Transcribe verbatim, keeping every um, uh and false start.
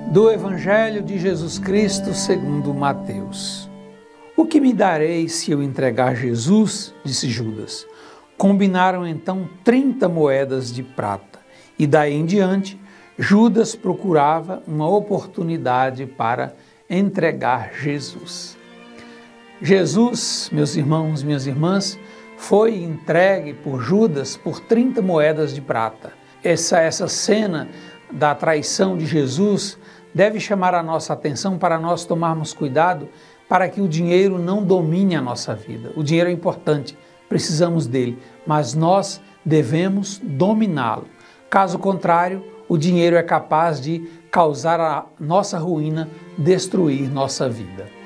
Do Evangelho de Jesus Cristo segundo Mateus. O que me dareis se eu entregar Jesus? Disse Judas. Combinaram então trinta moedas de prata, e daí em diante Judas procurava uma oportunidade para entregar Jesus. Jesus, meus irmãos, minhas irmãs, foi entregue por Judas por trinta moedas de prata. Essa, essa cena da traição de Jesus deve chamar a nossa atenção para nós tomarmos cuidado para que o dinheiro não domine a nossa vida. O dinheiro é importante, precisamos dele, mas nós devemos dominá-lo. Caso contrário, o dinheiro é capaz de causar a nossa ruína, destruir nossa vida.